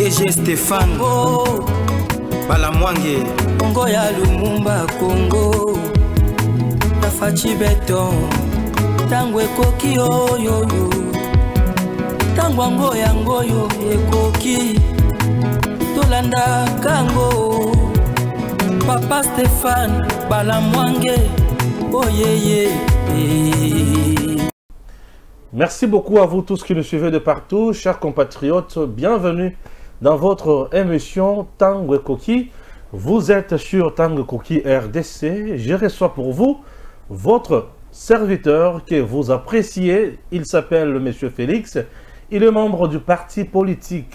DG Stéphane Balamwange Congo ya Lumumba Congo Tafachi Beton Tangwe koki oyo Tangwango yango yo ekoki Tolanda kango Papa Stéphane Balamwange oh yeah. Merci beaucoup à vous tous qui nous suivez de partout, chers compatriotes. Bienvenue dans votre émission Tango Koki. Vous êtes sur Tango Koki RDC. Je reçois pour vous votre serviteur que vous appréciez. Il s'appelle Monsieur Félix. Il est membre du parti politique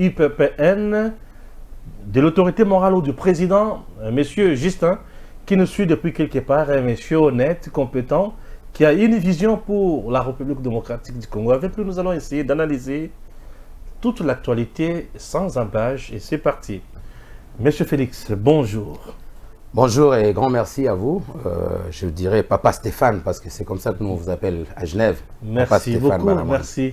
IPPN, de l'autorité morale ou du président, Monsieur Justin, qui nous suit depuis quelque part, un monsieur honnête, compétent, qui a une vision pour la République démocratique du Congo. Avec lui, nous allons essayer d'analyser toute l'actualité sans embâche. Et c'est parti. Monsieur Félix, bonjour. Bonjour et grand merci à vous. Je dirais Papa Stéphane, parce que c'est comme ça que nous on vous appelle à Genève. Merci beaucoup, merci.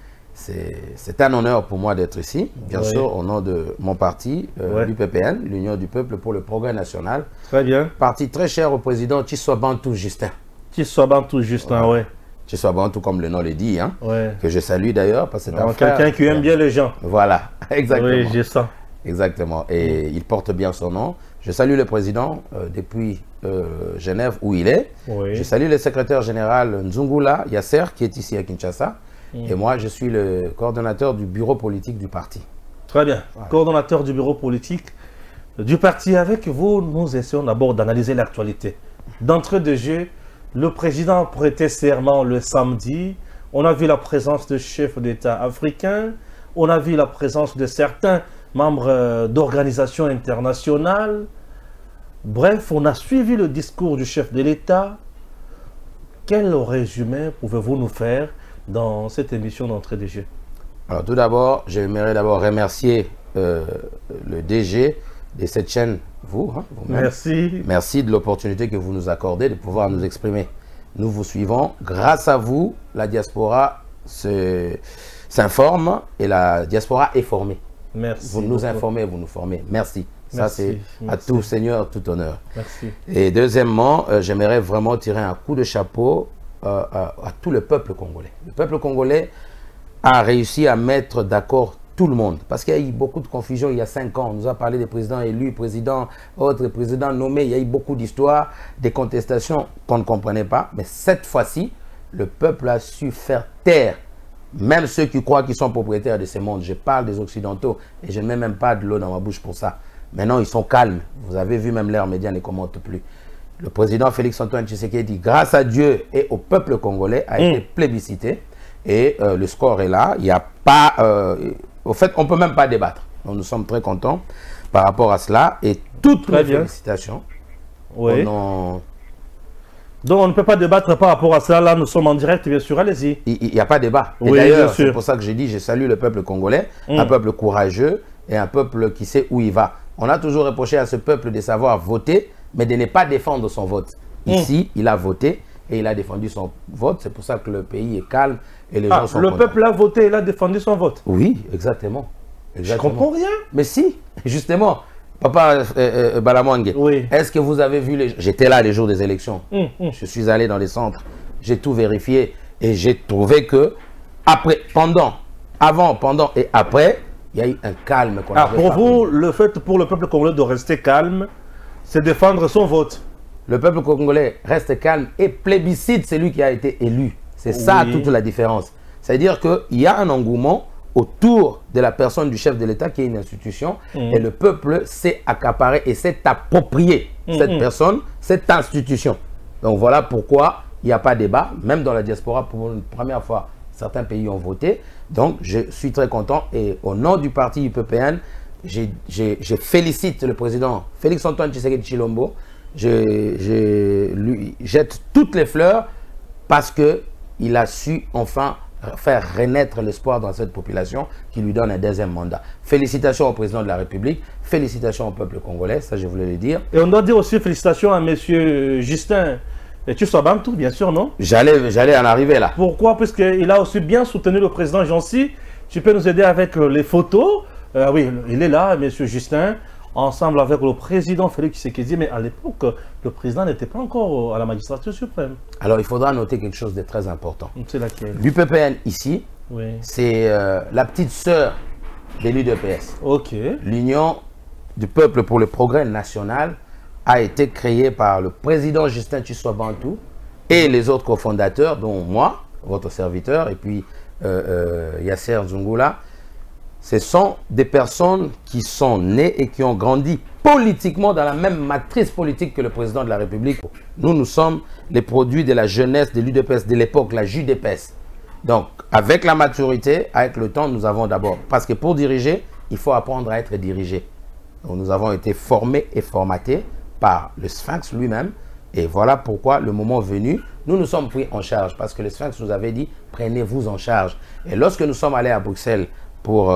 C'est un honneur pour moi d'être ici, bien sûr, au nom de mon parti, l'UPPN, l'Union du Peuple pour le Progrès National. Très bien. Parti très cher au président Tshisekedi Bantou Justin. Bantou Justin, oui. Tshisekedi Bantou, comme le nom le dit, hein, que je salue d'ailleurs, parce que c'est un frère. Quelqu'un qui aime bien les gens. Voilà, exactement. Oui, j'ai ça. Exactement, et il porte bien son nom. Je salue le président depuis Genève où il est. Je salue le secrétaire général Nzungula Yasser qui est ici à Kinshasa. Et moi, je suis le coordonnateur du bureau politique du parti. Très bien. Voilà. Coordonnateur du bureau politique du parti. Avec vous, nous essayons d'abord d'analyser l'actualité. D'entrée de jeu, le président a prêté serment le samedi. On a vu la présence de chefs d'État africains. On a vu la présence de certains membres d'organisations internationales. Bref, on a suivi le discours du chef de l'État. Quel résumé pouvez-vous nous faire dans cette émission d'entrée de jeu? Alors tout d'abord, j'aimerais d'abord remercier le DG de cette chaîne, vous-même. Merci. Merci de l'opportunité que vous nous accordez de pouvoir nous exprimer. Nous vous suivons. Grâce à vous, la diaspora s'informe et la diaspora est formée. Merci. Vous nous informez, vous nous formez. Merci. Ça, c'est à tout Seigneur, tout honneur. Merci. Et deuxièmement, j'aimerais vraiment tirer un coup de chapeau à tout le peuple congolais. Le peuple congolais a réussi à mettre d'accord tout le monde. Parce qu'il y a eu beaucoup de confusion il y a 5 ans. On nous a parlé des présidents élus, autres présidents nommés. Il y a eu beaucoup d'histoires, des contestations qu'on ne comprenait pas. Mais cette fois-ci, le peuple a su faire taire même ceux qui croient qu'ils sont propriétaires de ces mondes. Je parle des Occidentaux et je ne mets même pas de l'eau dans ma bouche pour ça. Maintenant, ils sont calmes. Vous avez vu, même leurs médias ne commentent plus. Le président Félix-Antoine Tshisekedi, grâce à Dieu et au peuple congolais, a été plébiscité. Et le score est là. Il n'y a pas... au fait, on ne peut même pas débattre. Donc, nous sommes très contents par rapport à cela. Et toutes les félicitations. Oui. Donc, on ne peut pas débattre par rapport à cela. Là, nous sommes en direct, bien sûr. Allez-y. Il n'y a pas de débat. Et oui, d'ailleurs, c'est pour ça que j'ai dit, je salue le peuple congolais, un peuple courageux et un peuple qui sait où il va. On a toujours reproché à ce peuple de savoir voter, mais de ne pas défendre son vote. Ici, il a voté et il a défendu son vote. C'est pour ça que le pays est calme et les gens sont contents. Le peuple a voté et il a défendu son vote? Oui, exactement. Je ne comprends rien. Mais si, justement. Papa Balamwange, est-ce que vous avez vu les... J'étais là les jours des élections. Je suis allé dans les centres. J'ai tout vérifié et j'ai trouvé que après, avant, pendant et après, il y a eu un calme qu'on a. Pour vous, le fait pour le peuple congolais de rester calme, c'est défendre son vote. Le peuple congolais reste calme et plébiscite celui qui a été élu. C'est ça toute la différence. C'est-à-dire qu'il y a un engouement autour de la personne du chef de l'État qui est une institution et le peuple s'est accaparé et s'est approprié cette personne, cette institution. Donc voilà pourquoi il n'y a pas de débat. Même dans la diaspora, pour une première fois, certains pays ont voté. Donc je suis très content et au nom du parti UPPN, je félicite le président Félix-Antoine Tshisekedi Tshilombo. Je lui jette toutes les fleurs parce qu'il a su enfin faire renaître l'espoir dans cette population qui lui donne un deuxième mandat. Félicitations au président de la République, félicitations au peuple congolais, ça je voulais le dire. Et on doit dire aussi félicitations à M. Justin Bantou, bien sûr, non? J'allais en arriver là. Pourquoi? Parce qu'il a aussi bien soutenu le président Jansi. Tu peux nous aider avec les photos Oui, il est là, M. Justin, ensemble avec le président Félix Tshisekedi, mais à l'époque, le président n'était pas encore à la magistrature suprême. Alors, il faudra noter quelque chose de très important. C'est laquelle? L'UPPN ici, oui. C'est la petite sœur de l'UDPS. Ok. L'Union du peuple pour le progrès national a été créée par le président Justin Tshisekedi et les autres cofondateurs, dont moi, votre serviteur, et puis Yasser Zungula. Ce sont des personnes qui sont nées et qui ont grandi politiquement dans la même matrice politique que le président de la République. Nous sommes les produits de la jeunesse de l'UDPS de l'époque, la JUDPS. Donc, avec la maturité, avec le temps, nous avons d'abord... Parce que pour diriger, il faut apprendre à être dirigé. Donc, nous avons été formés et formatés par le Sphinx lui-même. Et voilà pourquoi, le moment venu, nous nous sommes pris en charge. Parce que le Sphinx nous avait dit, prenez-vous en charge. Et lorsque nous sommes allés à Bruxelles pour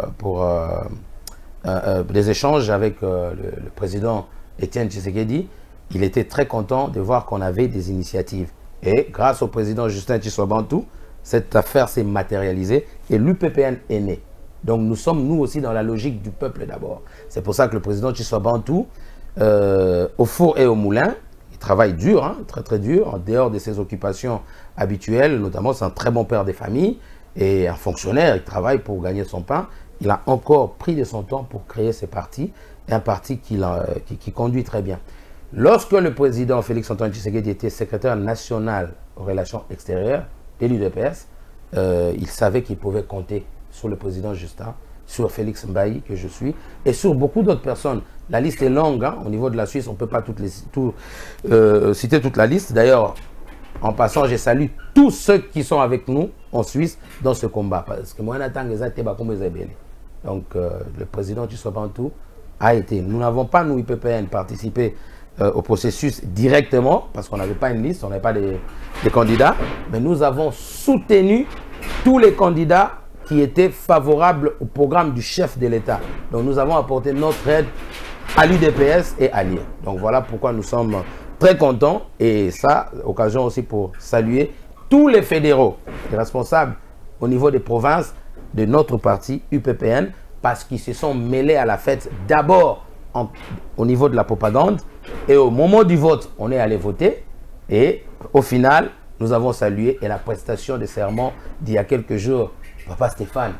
des échanges avec le président Étienne Tshisekedi, il était très content de voir qu'on avait des initiatives. Et grâce au président Justin Tshisekedi, cette affaire s'est matérialisée et l'UPPN est née. Donc nous sommes nous aussi dans la logique du peuple d'abord. C'est pour ça que le président Tshisekedi, au four et au moulin, il travaille dur, hein, très très dur, en dehors de ses occupations habituelles, notamment c'est un très bon père de famille et un fonctionnaire, il travaille pour gagner son pain. Il a encore pris de son temps pour créer ce parti, et un parti qui conduit très bien. Lorsque le président Félix-Antoine Tshisekedi était secrétaire national aux relations extérieures de l'UDPS, il savait qu'il pouvait compter sur le président Justin, sur Félix Mbaye, que je suis, et sur beaucoup d'autres personnes. La liste est longue, hein. Au niveau de la Suisse, on ne peut pas citer toute la liste. D'ailleurs, en passant, je salue tous ceux qui sont avec nous en Suisse dans ce combat. Parce que moi, donc, le président Tshisekedi a été. Nous n'avons pas, nous, IPPN, participé au processus directement, parce qu'on n'avait pas une liste, on n'avait pas des candidats, mais nous avons soutenu tous les candidats qui étaient favorables au programme du chef de l'État. Donc nous avons apporté notre aide à l'UDPS et à l'IA. Donc voilà pourquoi nous sommes très contents, et ça, occasion aussi pour saluer tous les fédéraux, les responsables au niveau des provinces de notre parti UPPN, parce qu'ils se sont mêlés à la fête d'abord au niveau de la propagande, et au moment du vote, on est allé voter, et au final, nous avons salué et la prestation de serment d'il y a quelques jours, Papa Stéphane.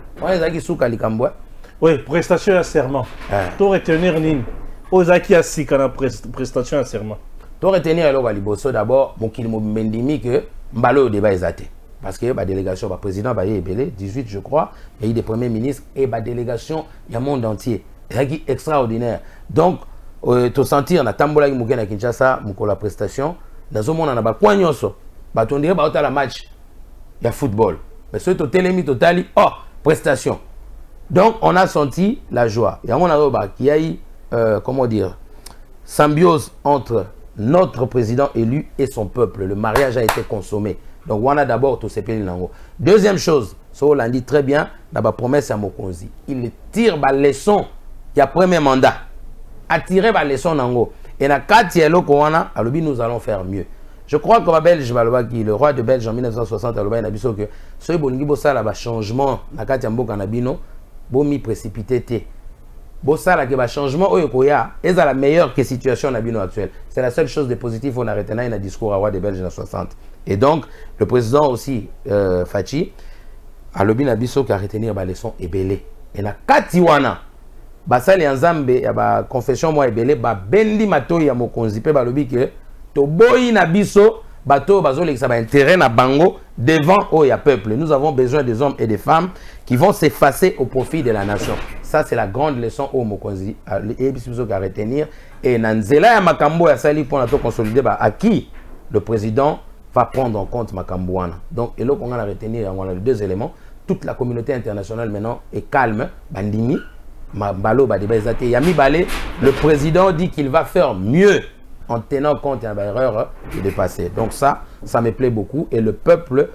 Oui, prestation à serment. Pour retenir Nine, Ozaki a si quand prestation à serment. Pour retenir d'abord, mon qu'il m'a dit que Mbalo au débat est parce que la délégation, le président est 18 je crois, il y a des premiers ministres et la délégation, il y a le monde entier. C'est extraordinaire. Donc, tu sentir na tambola qui na Kinshasa, la prestation, dans un monde on a pas nyonso. Ba on dirait ba la match. Il y a football. Mais ce télémi totali, oh, prestation. Donc on a senti la joie. Il y a mon aroba qui a eu comment dire, symbiose entre notre président élu et son peuple. Le mariage a été consommé. Donc on a d'abord tout ces pays là. Deuxième chose, ça on l'a dit très bien, la promesse à Mokonzi. Il tire la leçon. Il y a premier mandat. Attirer la leçon nango. Et na katielo koana, alobi nous allons faire mieux. Je crois que le roi de Belge en 1960 a dit que ce bolingi bosala ba changement na katia mboka na bino bomi précipité té. Bosala que ba changement oyo koya est la meilleure que situation na bino actuelle. C'est la seule chose de positif on a retenu dans le discours à roi de Belge en 60. Et donc le président aussi Fachi a lobi na biso ka retenir ba leçon ebelé. Et na katiwana basali nzambe ya ba confession moi ebelé ba bendi matoyi ya mokonzi pe ba lobi que Toboyi na biso, bato bazole qui ça va intérêt na bango devant Oya peuple. Nous avons besoin des hommes et des femmes qui vont s'effacer au profit de la nation. Ça c'est la grande leçon au Mokonzi et biso à retenir. Et nanzela ya makambo ya sali pour nato consolider ba à qui le président va prendre en compte makambo wana. Donc et là on a retenir on a les deux éléments. Toute la communauté internationale maintenant est calme, bandimi, mabalo ba debezate yami balé. Le président dit qu'il va faire mieux en tenant compte d'une erreur qui est dépassée. Donc ça me plaît beaucoup. Et le peuple,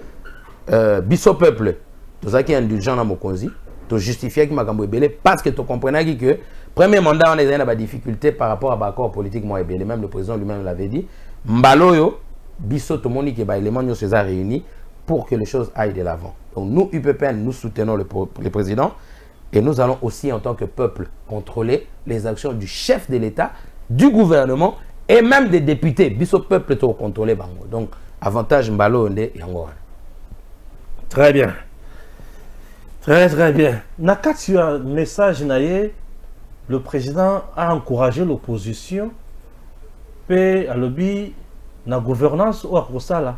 biso peuple, tout ça qui est indulgent dans Mokonzi, tu justifies que Makambo est belé parce que tu comprenais que premier mandat on est dans des difficultés par rapport à l'accord politique moi belé. Même le président lui-même l'avait dit. Mbaloyo, biso tout le monde qui est élément nous ces réunis pour que les choses aillent de l'avant. Donc nous UPPN nous soutenons le président Et nous allons aussi, en tant que peuple, contrôler les actions du chef de l'État, du gouvernement et même des députés. Biso peuple to contrôler bango. Donc, avantage mbalo onde yango. Très bien. Très bien. Nakati un message naie, le président a encouragé l'opposition pe à lobby na gouvernance ou à Rosala.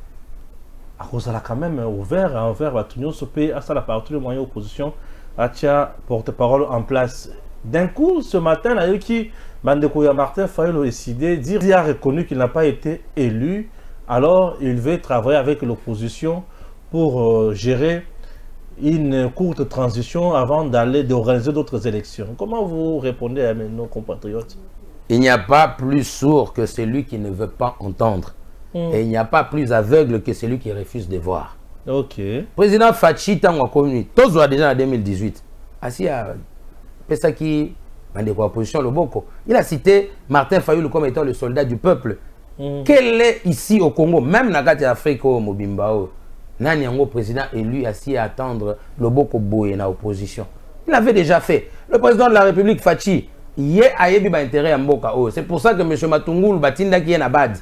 À Rosala quand même ouvert envers la Tunio Sopé à ça la partie de moyen opposition a tia porte-parole en place. D'un coup ce matin là qui Bandekouya Martin Fayulu a décidé dire il a reconnu qu'il n'a pas été élu, alors il veut travailler avec l'opposition pour gérer une courte transition avant d'organiser d'autres élections. Comment vous répondez à nos compatriotes? Il n'y a pas plus sourd que celui qui ne veut pas entendre. Et il n'y a pas plus aveugle que celui qui refuse de voir. Ok. Président Fachi Tango Communiste, tous ont déjà en 2018. Assis à Pesaki, opposition Loboko. Il a cité Martin Fayulu comme étant le soldat du peuple. Quel est ici au Congo, même dans l'Afrique au Mobimbao, Nani Yango président élu assis à attendre Loboko Boye na opposition. Il l'avait déjà fait. Le président de la République Fachi, il a eu intérêt à Mboka. C'est pour ça que M. Matungulu Batinda qui est à Bad.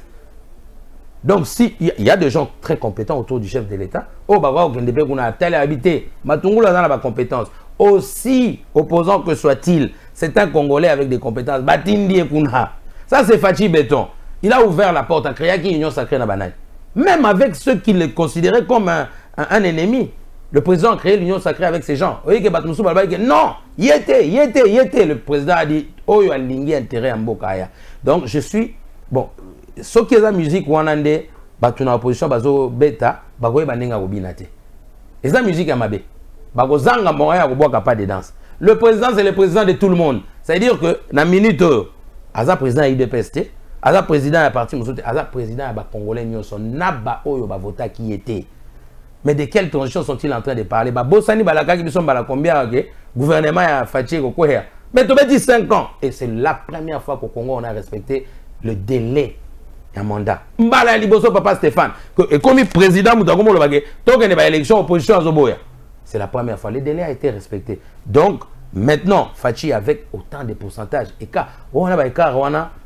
Donc, si il y a des gens très compétents autour du chef de l'État, oh, bah, on a tel habité, Matungulu a la compétence. Aussi opposant que soit-il, c'est un Congolais avec des compétences. Batindi et Kuna. Ça, c'est Fachi Béton. Il a ouvert la porte à créer une union sacrée dans Banane. Même avec ceux qui le considéraient comme un ennemi. Le président a créé l'union sacrée avec ces gens. Vous voyez que Batmoussou Balba dit non, y était. Le président a dit, oh, il y a un intérêt à Mbokaya. Donc, je suis, bon, ce qui est la musique, Wanande, Batuna opposition, Bazo Beta, Bagoye Banenga Obinate. Et la musique à Mabé. Bagozanga Moya Oboka pas de danse. Le président, c'est le président de tout le monde. C'est-à-dire que, dans la minute, Aza président IDPST, Aza président à parti Moussouté, Aza président à Congolais Nyonson, Naba Oyo Bavota qui était. Mais de quelle transition sont-ils en train de parler? Bosani Balaka qui sont combien le gouvernement a fatigué au Koher. Mais tu m'as dit 5 ans. Et c'est la première fois qu'au Congo on a respecté le délai d'un mandat. Mbala Liboso Papa Stéphane. Et comme président Moutakomo Lobagé, tant qu'il y a élection opposition à Zoboya. C'est la première fois. Le délai a été respecté. Donc maintenant, Fachi avec autant de pourcentages. Et quand on a un écart, on a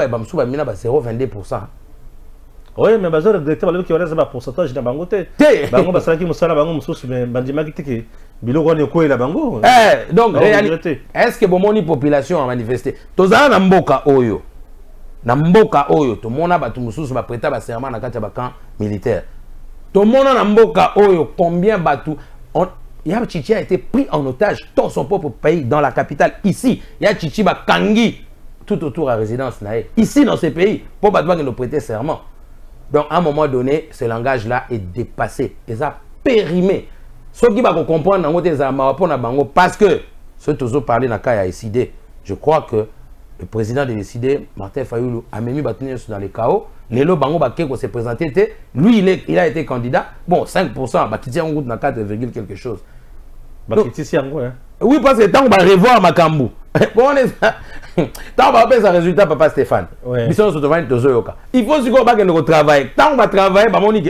0,22%. Oui, mais je regrette que le pourcentage de Bangote. Bango Basaki Moussala Bango Moussous, mais Bandimaki Tiki, Biloko Neko et la Bango. Donc, est-ce que la population a manifesté? Tozana Namboka Oyo. Namboka Oyo, tout le monde a battu Moussous, va prêter un serment dans le camp militaire. Tout le monde a Namboka Oyo, combien battu? Yab Chichi a été pris en otage dans son propre pays, dans la capitale, ici. Yab Chichi Kangi, tout autour de la résidence. Ici, dans ce pays, pour battre nous prêter serment. Donc, à un moment donné, ce langage-là est dépassé. Et ça a périmé. Ce qui va comprendre, parce que, ce que tu parlé dans le SID, je crois que le président de SID, Martin Fayulu, a mis dans les chaos. Lélo Bango Bakeko s'est présenté. Lui, il a été candidat. Bon, 5%, Bakiti en route dans 4, quelque chose. Bakiti en route, hein? Oui, parce que tant qu'on va revoir Makambu. Tant qu'on va faire un résultat, Papa Stéphane. Il faut aussi qu'on va travailler. Tant qu'on va travailler,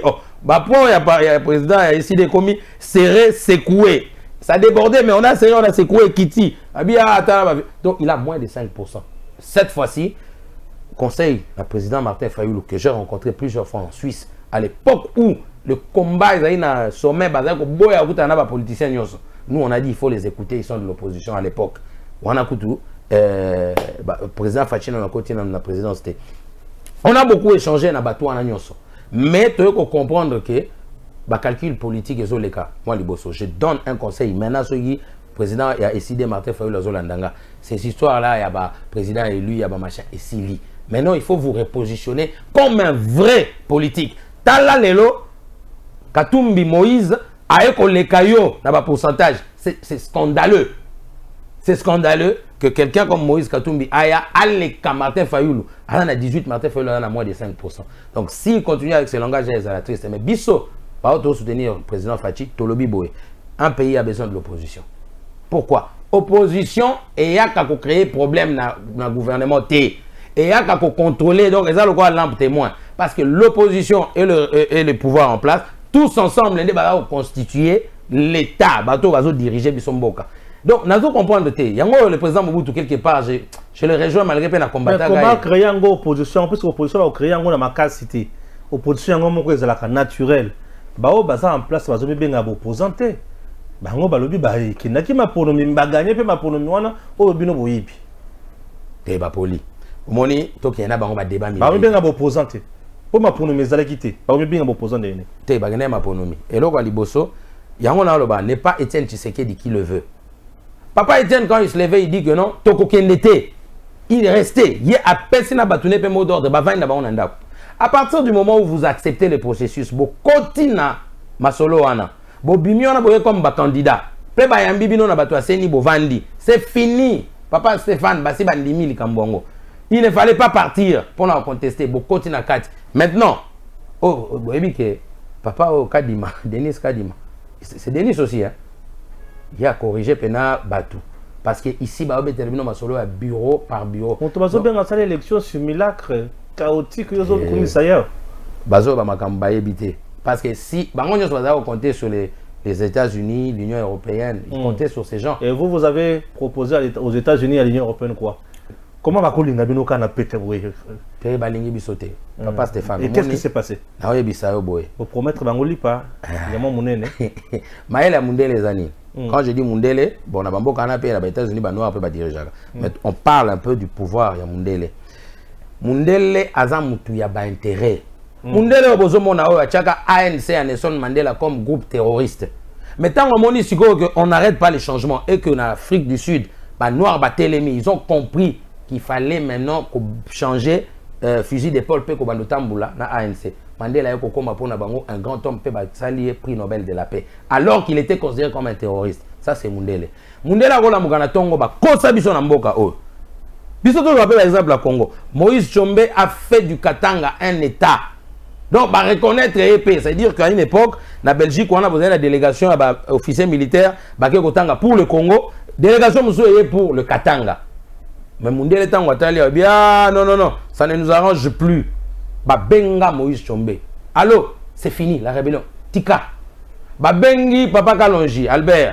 il y a un président ici des commis serré, secoué. Ça a débordé, mais on a serré, on a secoué Kitty. Donc il a moins de 5%. Cette fois-ci, conseil le président Martin Fayulu, que j'ai rencontré plusieurs fois en Suisse, à l'époque où le combat est dans le sommet, politicien. Nous, on a dit qu'il faut les écouter, ils sont de l'opposition à l'époque. On a écouté le président Fachi dans la présidence. On a beaucoup échangé dans Batou en Agnoso. Mais tu dois comprendre que le calcul politique est le cas. Moi, je donne un conseil. Maintenant, le président a décidé Martin Fayulu Zolandanga. Ces histoires-là, il y a le président élu, il y a le machin et Sili. Maintenant, il faut vous repositionner comme un vrai politique. Tala Lelo, Katumbi Moïse, avec les caillots dans le pourcentage, c'est scandaleux. C'est scandaleux que quelqu'un comme Moïse Katumbi aille à Martin Fayulu. Il a 18, Martin Fayulu a moins de 5%. Donc s'il continue avec ce langage, c'est la triste. Mais Bisso, par contre, soutenir le président Fachi, Tolobi Boé, un pays a besoin de l'opposition. Pourquoi? Opposition, et il y a qu'à créer problème dans le gouvernement T. Et il y a qu'à contrôler, donc ils ont le droit à lampe témoin. Parce que l'opposition et le pouvoir en place, tous ensemble, ils vont constituer l'État, ils vont diriger Bissomboka. Donc, nous devons comprendre que le président Mobutu, quelque part, je le rejoins malgré que combattre. Comment créer une opposition? En plus, l'opposition va créer une cité. L'opposition est naturelle. Bao baza en place, bazo bien opposante. Bango balobi ba kinaki maponomi mbaganye pe maponomi wana o bino boyibi. Te ba poli. Moni to kena bango ba débat mi. Ba bien opposante. Po maponomi ezala kité. Ba bien opposante ne. Te ba gane maponomi. Et loko liboso, yango na loba n'est pas Étienne Tshisekedi qui le veut. Papa Étienne quand il se levait, il dit que non, toko kenete. Il est resté, il a personne à batouner pe mot d'ordre, ba vaina ba onanda. À partir du moment où vous acceptez le processus, vous continuez masolo wana. Bobimiona boye comme candidat. Pe ba yambi bino na bato aseni bovandi. C'est fini. Papa Stéphane basi bandimi likambongo. Il ne fallait pas partir pour la contester. Bo continue kat. Maintenant, oh boyebi que papa o Kadima, Denis Kadima. C'est Denis aussi hein. Il a corrigé pena batou. Parce que ici ba obétermino masolo à bureau par bureau. On te bazo bien dans l'élection simulacre chaotique yo zo commissariat. Bazo ba makamba ebité. Parce que si, on va compter sur les États-Unis, l'Union européenne, ils comptaient sur ces gens. Et vous avez proposé aux États-Unis et à l'Union européenne quoi? Comment va couler Nabino Kana pété? Papa Stéphane. Et qu'est-ce qui s'est passé? Vous promettre Bangoli pas. Il y a mon monnaie. Maël Mundele les années. Quand je dis Mundele, bon, on a beaucoup canapé, les États-Unis, on peut pas diriger. Mais on parle un peu du pouvoir, il y a Mundele. Mundele, Azamutu, il y a pas intérêt. Mundele obozomona oyo achaka ANC à Nelson Mandela comme groupe terroriste. Mais tant qu'on n'arrête pas les changements et que en Afrique du Sud, bah noir batelemi, ils ont compris qu'il fallait maintenant changer fusil d'épaule pe ko bandotambula na ANC. Mandela yoko koma pona bango un grand homme pe ba salier prix Nobel de la paix alors qu'il était considéré comme un terroriste. Ça c'est Mundele. Mundela kola mugana tongo ba kosa biso na mboka oyo. Biso to rappelle par exemple à Congo. Moïse Tshombe a fait du Katanga un état. Donc, bah, reconnaître EP, c'est-à-dire qu'à une époque, la Belgique, on a besoin de la délégation officier militaire pour le Congo, délégation pour le Katanga. Mais Mundele Tango Atali, bien, non, ça ne nous arrange plus. Bah, Benga Moïse Tshombe. Allô, c'est fini, la rébellion. Tika. Bah, Bengi, Papa Kalonji, Albert.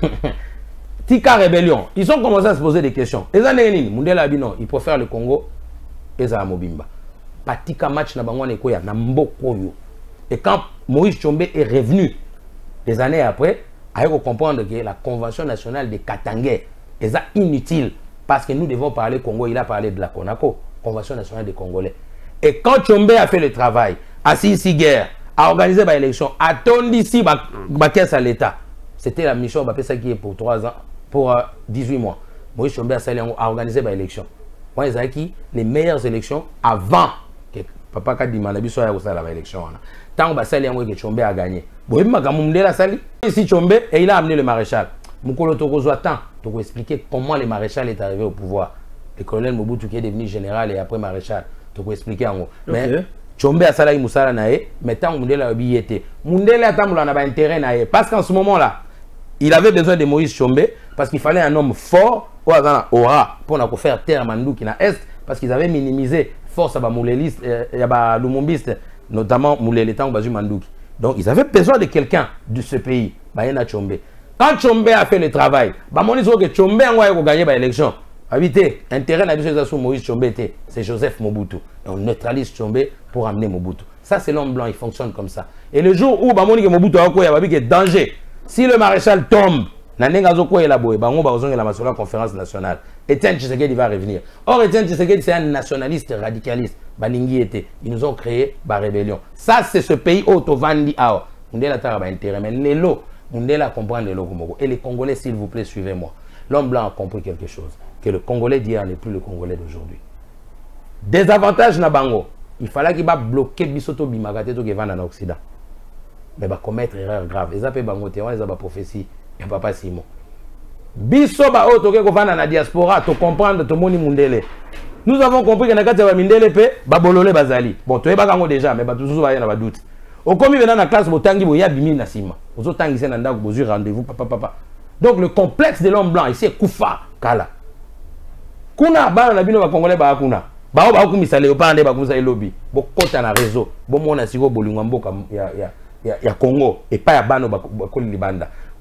Tika rébellion. Ils ont commencé à se poser des questions. Et ça, Mundele a dit non, il faut faire le Congo et ça, Mobimba. Patika match na bangwane koya na mboko yo. Et quand Moïse Tshombe est revenu des années après, il faut comprendre que la convention nationale des Katangais est inutile parce que nous devons parler Congo. Il a parlé de la CONACO, convention nationale des Congolais. Et quand Tshombe a fait le travail, a assis guerre, a organisé une élection, a tourné ici ma caisse à l'État. C'était la mission qui est pour 3 ans, pour 18 mois. Moïse Tshombe a organisé une élection. Moi, ils les meilleures élections avant. Papa Kadima na biso ya kosala la élection wana. Tant ba sali yango ke Tshombe a gagné. Boyebi makambo Mundela sali. Ici Tshombe et il a amené le maréchal. Mukolo tokozwa temps pour expliquer comment le maréchal est arrivé au pouvoir. Le colonel Mobutu qui est devenu général et après maréchal. Pour expliquer en gros. Mais Tshombe a sali musala nae, mais tant Mundela obi était. Mundela tamula na ba intérêt nae parce qu'en ce moment-là, il avait besoin de Moïse Tshombe parce qu'il fallait un homme fort ou azana aura pour na ko faire terre Manduki na est parce qu'ils avaient minimisé force à Mouléliste, à Lumumbiste, notamment Moulélé Tango Bazu Manduki. Donc ils avaient besoin de quelqu'un de ce pays, Bayena Tshombe. Quand Tshombe a fait le travail, Bamoni dit que Tshombe a gagné l'élection. Habité, intérêt de Moïse Tshombe, c'est Joseph Mobutu. Et on neutralise Tshombe pour amener Mobutu. Ça c'est l'homme blanc, il fonctionne comme ça. Et le jour où Bamoni que Mobutu a eu danger, si le maréchal tombe, la conférence nationale. Étienne Tshisekedi va revenir. Or, Étienne Tshisekedi, c'est un nationaliste radicaliste. Balingi était. Ils nous ont créé la rébellion. Ça, c'est ce pays auto-vandi. Mundela a intérêt. Mais les lots, Mundela comprend les lots. Et les Congolais, s'il vous plaît, suivez-moi. L'homme blanc a compris quelque chose. Que le Congolais d'hier n'est plus le Congolais d'aujourd'hui. Désavantage Nabango. Il fallait qu'il va bloquer Bisoto Bimagate qui va en Occident. Mais il va commettre une erreur grave. Ils appellent Bangote, ils appellent prophétie. Et Papa Simon. Biso ba o toke ko vana na diaspora to comprendre to moni Mundele. Nous avons compris que na kati ya Mindele pe ba bolole bazali. Bon to yeba kango déjà mais ba tuzu ba ya na ba doute. O komi vena na classe botangi bo ya bimi na sima. Ozo tangi se na ndako bozu rendez-vous papa. Donc le complexe de l'homme blanc ici est Kufa kala. Kuna ba na bino ba congolais ba kuna. Ba o ba kumisa le opande ba kumisa lobby. Bo kota na réseau. Bo mona siko bolingwa mboka ya Congo et pas ya bano ba ko libanda.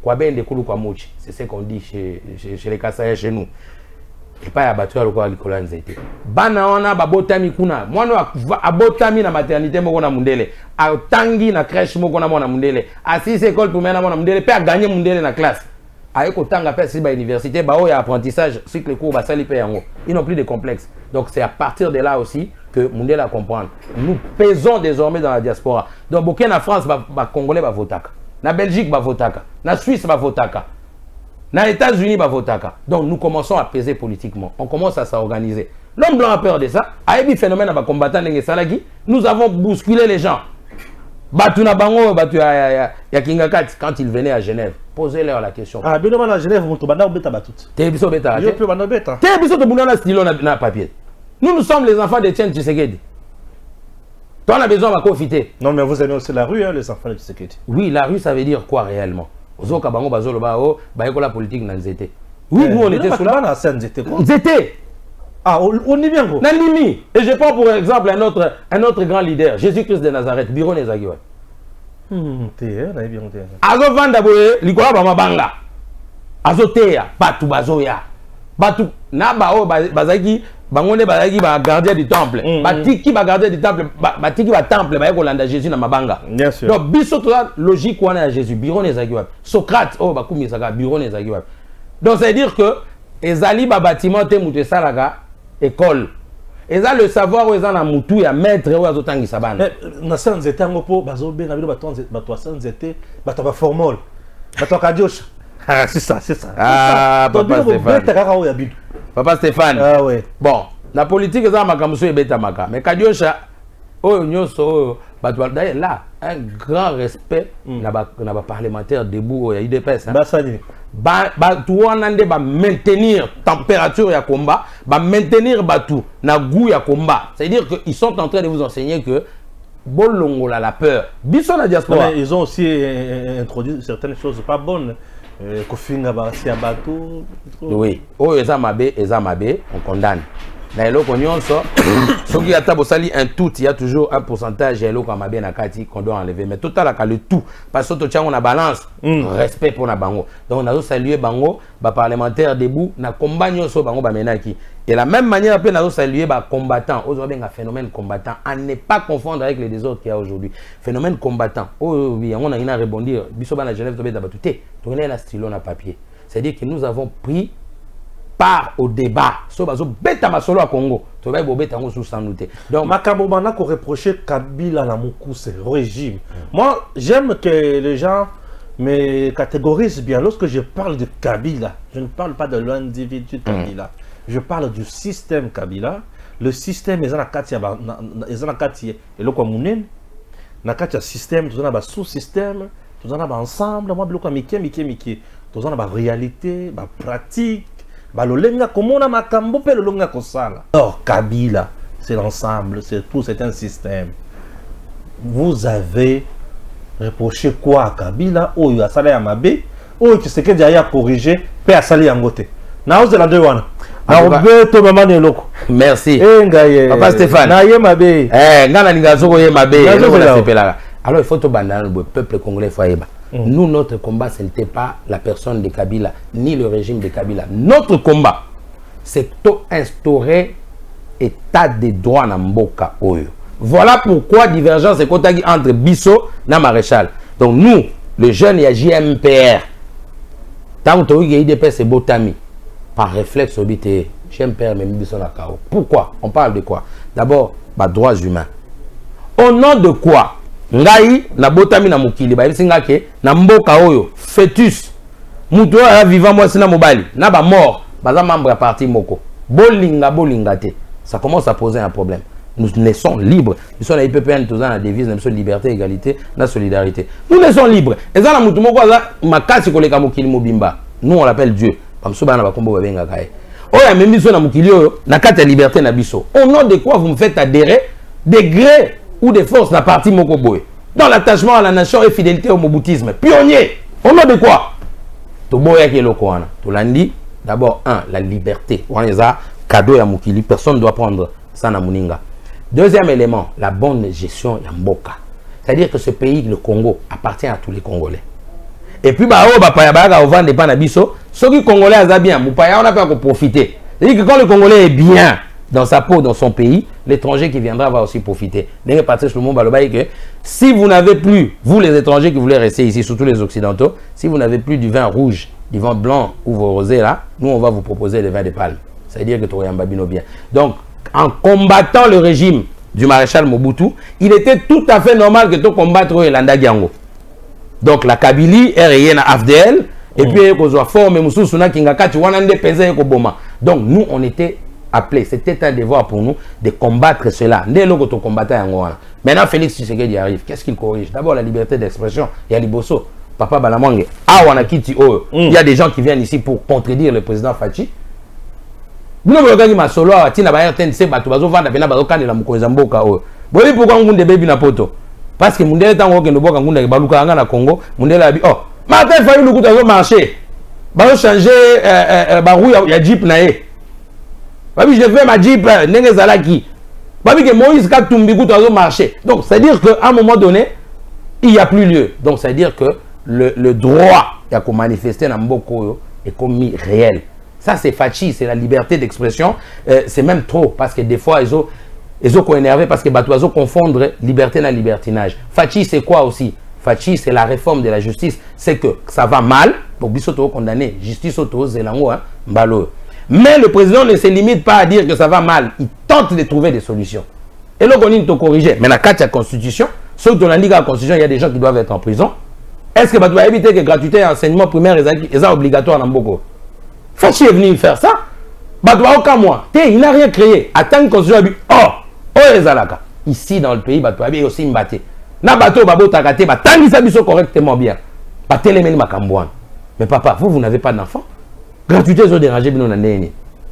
Kwabende Kulu Kwamochi. C'est ce qu'on dit chez les Kasaïens, chez nous. Et pas à battre le quoi Nicolas Nzete. Bana wana babotami kuna. Moi no abotami na maternité moko na mundele. A tangi na crèche moko na mona mundele. A 6 écoles pour mena mona mundele pe a gagner mundele na classe. A eko tanga pe si ba université ba o ya apprentissage cycle court ba sali pe yango. Ils n'ont plus de complexe. Donc c'est à partir de là aussi que mundele a comprendre. Nous pesons désormais dans la diaspora. Donc Burkina France ba congolais ba votaka. Na Belgique ba votaka. Na Suisse ba votaka. Dans les États-Unis, donc nous commençons à peser politiquement. On commence à s'organiser. L'homme blanc a peur de ça. Avec le phénomène de combattant nous avons bousculé les gens. Batuna Bango, Kingakati, quand ils venaient à Genève, posez-leur la question. Ah, bien à Genève, vous avez bêta batut. T'es biso bêta. Yo peux bana bêta. T'es biso de boulana stylo na papier. Nous sommes les enfants de Tien Tshisekedi. Toi, on a besoin de profiter. Non, mais vous aimez aussi la rue, hein, les enfants de Tshisekedi. Oui, la rue, ça veut dire quoi réellement? Ozoka bango bazolo ba o ba ekola politique na Nzete. Oui, nous on était sous la Nzete quoi. Nzete. Ah, on y vient quoi. Nandimi. Et je prends pour exemple un autre grand leader, Jésus-Christ de Nazareth, Biro Nezagiwa. T'es na bien t'es. Azo vanda boye likola ba mabanga. Azo teya batu bazoya. Batu na ba o bazaki bangonde bazaki ba gardien du temple. Batiki ba gardien du temple, batiki ba temple ba ekolanda Jésus na mabanga. Bien sûr. Donc biso to logique wana ya Jésus, Biro Nezagiwa. Socrate oh bakumi saka Biro Nezagiwa. Donc ça veut dire que ezali ba bâtiment te mutu salaka école. Eza le savoir eza na mutu ya maître ou azotangisa bana. Na sans Nzete ngopo bazo benga bino bato sans Nzete bato ba formol. Bato kadiosh. Ah c'est ça, c'est ça. Ah papa Stéphane. Papa Stéphane. Ah ouais. Bon, la politique eza makamso ebeta maka. Mais kadiosha oh nyoso bato d'ailleurs là un grand respect na ba parlementaire debout ya IDPS. Basani. Tout va maintenir température ya combat, va maintenir batu na goût ya combat. C'est-à-dire qu'ils sont en train de vous enseigner que bolongo la peur. Biso la diaspora. Ils ont aussi introduit certaines choses pas bonnes. Kofinga ba si abato. Oui. Oh ezamabe, on condamne. Mais là, ceux qui ont un tout, il y a toujours un pourcentage qu'on doit enlever. Mais total, le tout. Parce que on a balance, respect pour la bango. Donc on a salué bango, parlementaire debout, na combat sur bango menaki. Et la même manière, on a salué combattant. Aujourd'hui, un phénomène combattant à ne pas confondre avec les autres qu'il y a aujourd'hui. Phénomène combattant. Oh oui, on a une à rebondir. Bisoba na Genève, tu as un stylo na papier. C'est-à-dire que nous avons pris part au débat. Beta masolo à Congo. Tu vas beta sous sans douter. Donc Makambo bana ko reprocher Kabila na Mukuse régime. Moi, j'aime que les gens me catégorisent bien. Lorsque je parle de Kabila, je ne parle pas de l'individu Kabila. Je parle du système Kabila. Le système est en katia et le communen. Na katia système, tout na sous-système, tout na ensemble, moi bloqué miki. Tout na réalité, pratique. Balolenga komona makambo pe lolonga kosala. Alors Kabila, c'est l'ensemble, c'est tout, c'est un système. Vous avez reproché quoi à Kabila? Oh, il a salé à Mabé. Oh, tu sais que déjà corrigé, pe a salé en gote. Na ose la deux wana. Alors beto maman de loko. Merci. Papa Stéphane. Na ye Mabé. Ngana ningazo ye Mabé. Alors il faut te bandana le peuple congolais foyeba. Nous, notre combat, ce n'était pas la personne de Kabila, ni le régime de Kabila. Notre combat, c'est instaurer état de droit dans Mboka Oyo. Voilà pourquoi divergence est entre Bisso et Maréchal. Donc nous, les jeunes, il y a JMPR. Tant que tu as IDPS, c'est Botami. Par réflexe, JMPR, mais Bisso na Kao. Pourquoi? On parle de quoi? D'abord, droits humains. Au nom de quoi? Ngai na botami na mukili ba bisinga ke na mboka oyo fœtus mutu ya vivant moi sina mobali na ba mort baza membre ya parti moko bolinga te. Ça commence à poser un problème. Nous naissons libres. Nous sommes la IPPN tous la devise de liberté, égalité, la solidarité. Nous naissons libres. Et ça la mutu moko za makasi koleka mukili mobimba. Nous on l'appelle Dieu. Bamsuba na bakombo babenga kai. Oya même biso na mukili oyo na kata liberté na biso. Au nom de quoi vous me faites adhérer des grés ou des forces de la partie Mokoboé, dans l'attachement à la nation et fidélité au moboutisme. Pionnier, au nom de quoi? Toboya qui est le Koana. Tolandi, d'abord, la liberté. On les a cadeau à Mukili, personne ne doit prendre ça na Muninga. Deuxième élément, la bonne gestion ya Mboka. C'est-à-dire que ce pays, le Congo, appartient à tous les Congolais. Et puis, bah, oh, bah, paya, au vendre pas na biso. Ceux qui Congolais, ça bien. Moupaya, on a pas profiter. C'est-à-dire que quand le Congolais est bien dans sa peau, dans son pays, l'étranger qui viendra va aussi profiter. D'ailleurs, Patrice Lumumba Balobaï, que si vous n'avez plus, vous les étrangers qui voulez rester ici, surtout les Occidentaux, si vous n'avez plus du vin rouge, du vin blanc ou vos rosés là, nous on va vous proposer les vins de palme. C'est-à-dire que tu aurais un babino bien. Donc, en combattant le régime du maréchal Mobutu, il était tout à fait normal que tu combattes le Landa Giango. Donc, la Kabylie est rayée dans AFDL, et puis qu'on soit fort, mais Moussou Kingakati, Wanande Pezé et Koboma. Donc, nous, on était appelés, c'était un devoir pour nous de combattre cela. Maintenant, Félix Tshisekedi arrive. Qu'est-ce qu'il corrige? D'abord, la liberté d'expression. Il y a Liboso, Papa Balamwange. Il y a des gens qui viennent ici pour contredire le président Fachi. Nous avons regardé ma solo à Tina Bayer TNC, Batubazo Vanda, Bena Bazokan et la Mukozamboka. Vous voyez pourquoi on a des bébés na poto? Parce que Mundele est en train de boire un Baluka na Congo. Mundele a dit, oh, Martin Fayou, nous avons marché. Bazo changer, Barou, il y a Jeep naé. Babi, je fais ma Jeep, Nenge Zalaki. Babi, que Moïse Katumbi, nous avons marché. Donc, c'est-à-dire qu'à un moment donné, il n'y a plus lieu. Donc, c'est-à-dire que le droit à manifester dans Mboko est commis réel. Ça, c'est Fachi, c'est la liberté d'expression. C'est même trop, parce que des fois, ils ont énervé parce que Batouazo confondre liberté et libertinage. Fachi, c'est quoi aussi? Fachi, c'est la réforme de la justice. C'est que ça va mal, pour Bissoto condamné, justice auto, Zélango, Mbalo. Mais le président ne se limite pas à dire que ça va mal. Il tente de trouver des solutions. Et là, on dit de corriger. Mais dans la constitution, sauf dans la constitution, il y a des gens qui doivent être en prison. Est-ce que tu vas éviter que gratuité et enseignement primaire est obligatoire dans Mboko? Fachi est venu faire ça. Il n'a rien créé. Attends une constitution. Ici dans le pays, il y a aussi une bâtée. Na bateau babo takate ba tangisa biso correctement bien. Ba telemeni makambouane. Mais papa, vous n'avez pas d'enfant. Gratuité zo déranger bino na neni.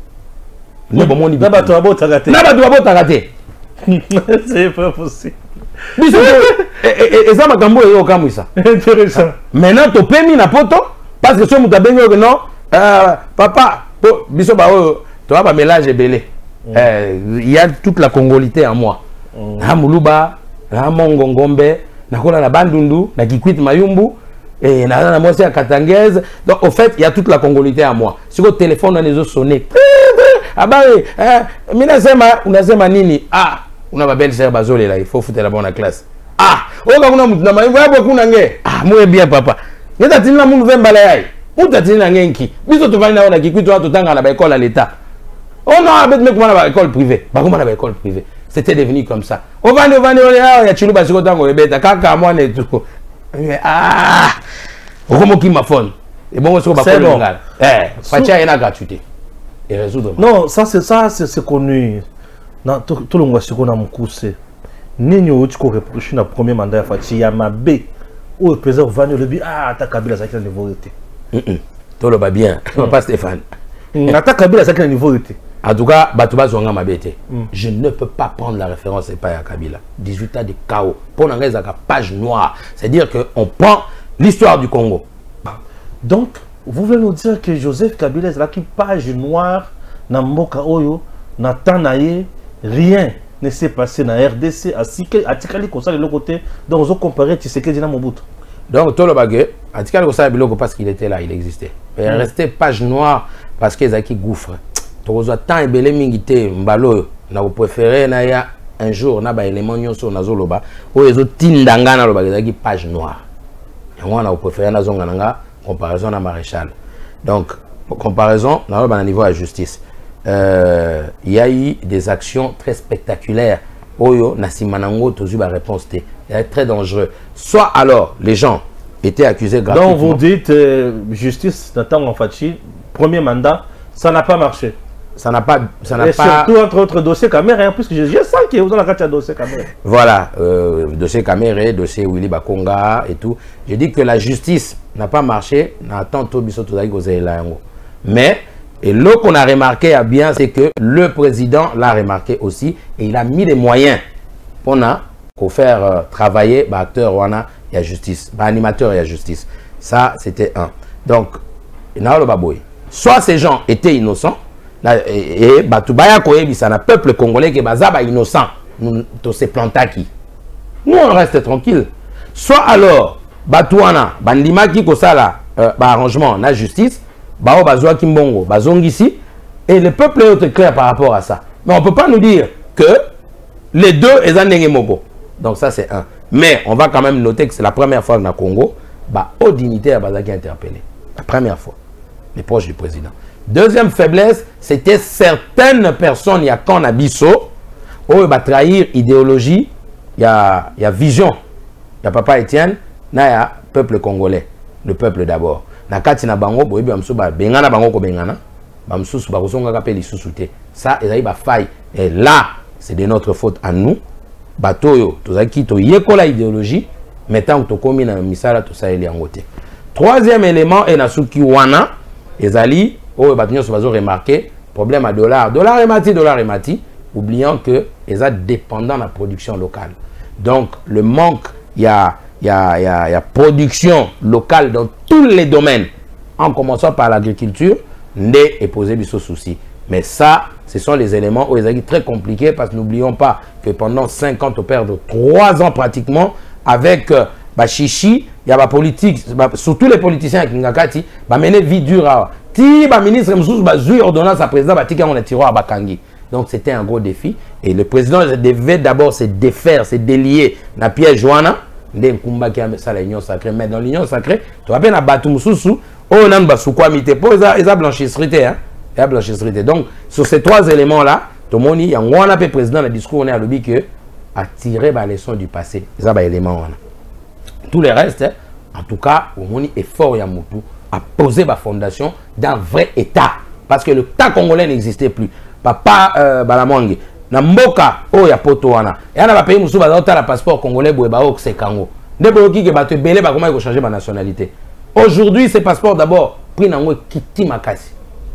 Ne bon moni. Na bateau babo takate. Na bateau babo takate. C'est pas possible. Biso et ça makambo e yo kamwisa. Intéressant. Maintenant to pemi na poto parce que so muta bengo que non papa biso ba to ba mélange belé. Il y a toute la congolité en moi. Hamuluba na Mongongombe, na kola na Bandundu, na Kikwit Mayumbu, et na Mosia Katangez. Donc, au fait, il y a toute la congolité à moi. Si votre téléphone, on a sonné. Ah bah oui, unasema nini? Ah, on a ma belle sœur Bazole là, il faut foutre la bonne classe. Ah, on a na maïwa beaucoup nangé. Ah, moi bien papa. Ngeta tinina mungu vembala yai. Uta tinina ngenki. Biso to vana na Kikwit to tanga na ba école à l'état. Oh non, avec me comment na école privée. Ba comment na école privée. C'était devenu comme ça. On va il y a Chiluba Sikotango et Beta, Kaka, moi, et tout. Ah! Romo qui m'a fond. Et bon, c'est bon. Fatia est la gratuité. Et résoudre. Non, c'est connu. Tout le monde sait qu'on a mon coussé. Nino, tu peux reprocher le premier mandat à Fatia, il y a ma B. Où le président va nous dire, ah, ta Kabila, ça qui est le niveau été. Tout le va bien, pas Stéphane. Ta Kabila, ça qui est le niveau été. En tout cas, je ne peux pas prendre la référence et pas à Kabila. 18 ans de chaos. Pour la page noire. C'est-à-dire qu'on prend l'histoire du Congo. Donc, vous voulez nous dire que Joseph Kabila est là qui page noire dans Mboka Oyo, dans Tanaye, rien ne s'est passé dans RDC, à Tikali comme ça de l'autre côté, donc on a comparé Tshisekedi dans Mobutu. Donc, tout le bagage, à Tikali comme ça parce qu'il était là, il existait. Mais il restait page noire parce qu'ils ont qui gouffre. Tant et belé mingité mbalo na vous préférez na ya un jour na ba élément nyonso na zoloba o ezo tindanga na loba qui page noire et moi na vous préférez na zonga nga comparaison na maréchal. Donc comparaison na loba na niveau de justice il y a eu des actions très spectaculaires oyo na simanango tozu ba réponse té très dangereux. Soit alors les gens étaient accusés gratuitement. Donc vous dites justice Nathan Fachi premier mandat ça n'a pas marché. Ça n'a pas... Surtout entre autres dossiers caméra, puisque je sens que vous avez un dossier caméra. Voilà, dossier caméra, dossier Willy Bakonga et tout. Je dis que la justice n'a pas marché. Mais, et l'autre qu'on a remarqué à bien, c'est que le président l'a remarqué aussi. Et il a mis les moyens pour faire travailler l'acteur, il y a justice. Animateur, il y a justice. Ça, c'était un. Donc, soit ces gens étaient innocents, et Batubaya Koyebi, un peuple congolais qui est innocent. Nous, c'est Plantaki. Nous, on reste tranquille. Soit alors, Batouana, bandimaki kosala arrangement na justice, bao bazwa kimbongo, bazongisi, et le peuple est clair par rapport à ça. Mais on ne peut pas nous dire que les deux est un moko. Donc ça c'est un. Mais on va quand même noter que c'est la première fois que dans le Congo, haut dignitaire qui a interpellé. La première fois. Les proches du président. Deuxième faiblesse, c'était certaines personnes, il y a quand on a biso, où il va trahir idéologie, il y a vision. Il y a Papa Étienne, il y a peuple congolais. Le peuple d'abord. Na kati na bango, boyebi amso ba bengana bango ko bengana, ba msusu ba kozonga kapeli susute. Ça ezali ba faille. Et là, c'est de notre faute à nous. Batoyo, tozaki to yekola idéologie, mettant to komi na misala to sa eli angote. Troisième élément est na suki wana, ezali o batinyo so bazo remarquer problème à dollar et mati, oubliant que eza dépendant de la production locale. Donc le manque, il y a production locale dans tous les domaines, en commençant par l'agriculture, n'est et posé biso souci. Mais ça, ce sont les éléments où ils sont très compliqués parce que n'oublions pas que pendant 5 ans, on perd 3 ans pratiquement avec Chichi, il y a la politique, surtout les politiciens qui ont mené vie dure. Si le ministre Moussous ordonnance à président, on a tiré à Bakangi. Donc c'était un gros défi. Et le président devait d'abord se défaire, se délier na piège Joana. Mais dans l'union sacrée, tu vas bien abattre Moussous, on a un blanchisserie. Donc, sur ces 3 éléments-là, tout le monde dit, il y a un président dans le discours, on a le que a tiré la leçon du passé. C'est un élément. Tout le reste, en tout cas, on est fort Yamutu à poser la fondation d'un vrai État. Parce que l'État congolais n'existait plus. Papa Balamongi, na mboka o ya poto wana. Et on a pays musu ba la passeport congolais boye ba o Kango. Ndebo ki ke ba te belé ba comment il faut changer ma nationalité. Aujourd'hui, ces passeports d'abord pris na ngwe kiti makasi.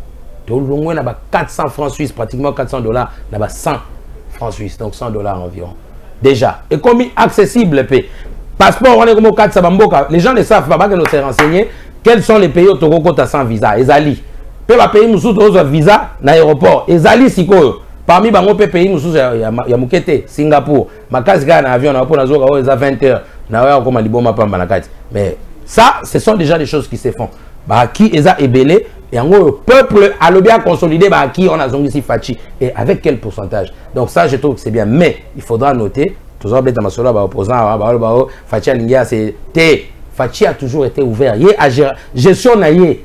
On a 400 francs suisses, pratiquement 400 $, on a 100 francs suisses, donc 100 $ environ. Déjà. Et comme accessible, passeport, on est comme 400 $. Les gens ne savent pas que nous sommes renseignés quels sont les pays où tu as sans visa. Ezali. Pe ba pays musu to visa na aéroport. Ezali sikoyo. Parmi les pays musu ya Mukete, Singapour, makasi na avion na pona zoka o eza 20 heures. Na wa comme liboma pamba na kati. Mais ça, ce sont déjà des choses qui se font. Bah qui eza ebelé et en gros le peuple a le bien consolidé bah qui on a zongi Fachi et avec quel pourcentage. Donc ça je trouve que c'est bien, mais il faudra noter toujours être ma solo bah opposant bah Fachi Alingia c'est Fachi a toujours été ouvert. Gestion naïe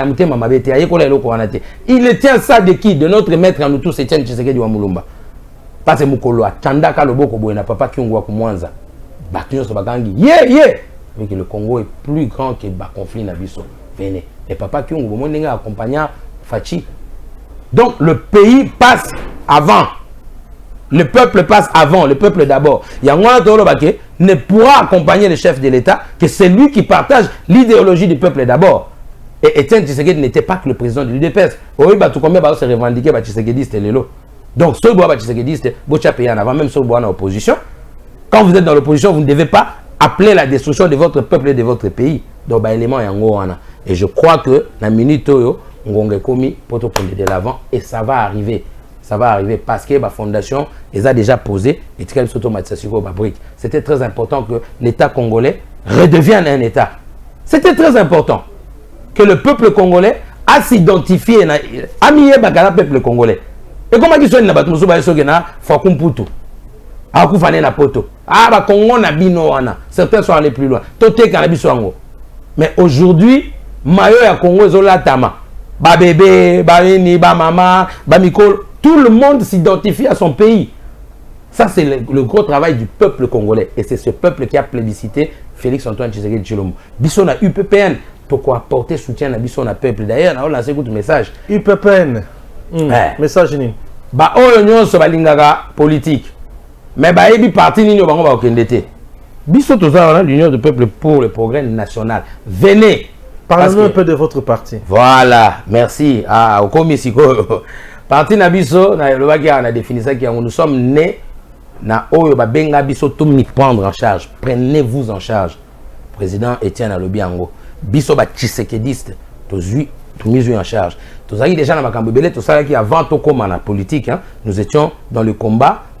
il tient ça de qui? De notre maître à nous tous Etienne Tshisekedi wa Mulumba. Parce que Mukolo a Tandaka Loboko Boyna papa Kyungwa Kumwanza. Batunyo Sobagangi. Mais que le Congo est plus grand que le conflit Nabiso. Venez. Et papa Kyungwa Moninga accompagnant Fachi. Donc le pays passe avant. Le peuple passe avant, le peuple d'abord. Yangwana Tolobake ne pourra accompagner le chef de l'État que c'est lui qui partage l'idéologie du peuple d'abord. Et Etienne Tshisekedi n'était pas que le président de l'UDPS. Oui, tout combien va se revendiquer Tshisekedi c'était Lelo. Donc, ce bois Tshisekedi c'était Bocha Payan avant même ce bois en opposition. Quand vous êtes dans l'opposition, vous ne devez pas appeler la destruction de votre peuple et de votre pays. Donc, l'élément Yangoana. Et je crois que la minute où on a commis pour te prendre de l'avant et ça va arriver. Ça va arriver parce que la fondation les a déjà posé et c'était très important que l'État congolais redevienne un État. C'était très important que le peuple congolais a s'identifié à le peuple congolais. Et comment ils sont là certains sont allés plus loin. Mais aujourd'hui, Mayo ya Congo Zolatama, ba bébé, ba nini, ba maman, ba mikol, tout le monde s'identifie à son pays. Ça, c'est le gros travail du peuple congolais. Et c'est ce peuple qui a plébiscité Félix Antoine Tshisekedi Tshilombo. Bisson a UPPN, pourquoi apporter soutien à Bisson à peuple. D'ailleurs, on a lancé un message. UPPN. Message ni. Bah, on union sur la politique. Mais bah, il y a parti ni on va okendete. Bisson tout ça, l'union du peuple pour le progrès national. Venez. Parlez-nous un peu de votre parti. Voilà, merci. Ah, au Komisiko. Parti Nabiso, on a défini ça qui nous sommes nés na oyo ba benga biso tout ni prendre en charge. Prenez-vous en charge. Président Etienne Alobiango. Biso ba Tshisekediste, tout mis en charge. Tout ça qui déjà na makambebele, tout ça qui avant tout comme en politique, hein, nous étions dans le combat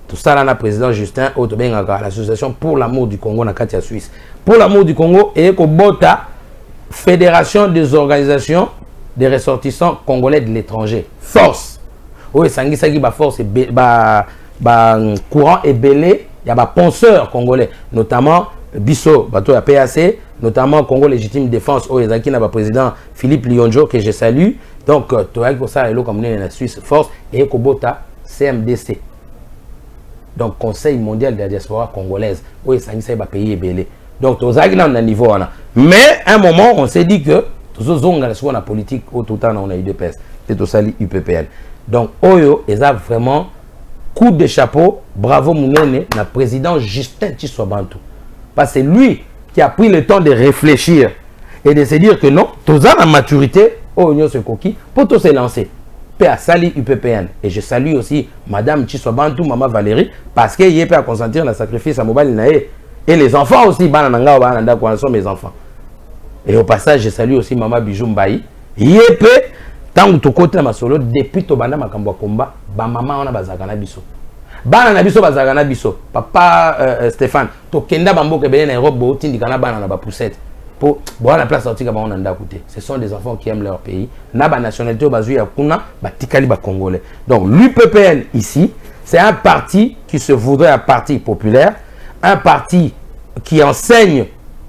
tout ça là, le président Justin Otobenga, l'association pour l'amour du Congo, na Katia Suisse. Pour l'amour du Congo, et Kobota, Fédération des organisations des ressortissants congolais de l'étranger. Force. Oui, Sangi Sagi, force, courant et belé, il y a des penseurs congolais, notamment Bisso, bateau à PAC, notamment Congo Légitime Défense, Oyezaki, le président Philippe Lionjo, que je salue. Donc, tu vois que ça, comme la Suisse, force, et Kobota, CMDC. Donc, Conseil mondial de la diaspora congolaise. Oui, ça y va payer belé. Donc, tu as un niveau. Mais, à un moment, on s'est dit que, tout ça, la politique, tout le temps, on a eu des PES. C'est tout ça, l'UPPL. Donc, Oyo, ils ont vraiment coup de chapeau, bravo Mounene, le président Justin Tshisobantu. Parce que c'est lui qui a pris le temps de réfléchir et de se dire que non, tous a la maturité, Oyo se coquille, pour tout se lancer. Paix à Sali UPPN. Et je salue aussi Madame Tshisobantu, Maman Valérie, parce qu'il est à consentir le sacrifice à Mobile Naé. Et les enfants aussi, Banananga, Bananda, quoi, sont mes enfants. Et au passage, je salue aussi Maman Bijou Mbaye. Yépe, tant que tu côté ma solo, depuis to banda makambo combat, ba maman on a bazagana biso. Bana na biso bazagana biso. Papa Stéphane, to kenda bambo ke bene na Europe bo tindi kana bana na ba poussette. Pour boire la place sortie on a côté. Ce sont des enfants qui aiment leur pays. Na ba nationalité bazui ya kuna ba tikali ba congolais. Donc l'UPPN ici, c'est un parti qui se voudrait un parti populaire, un parti qui enseigne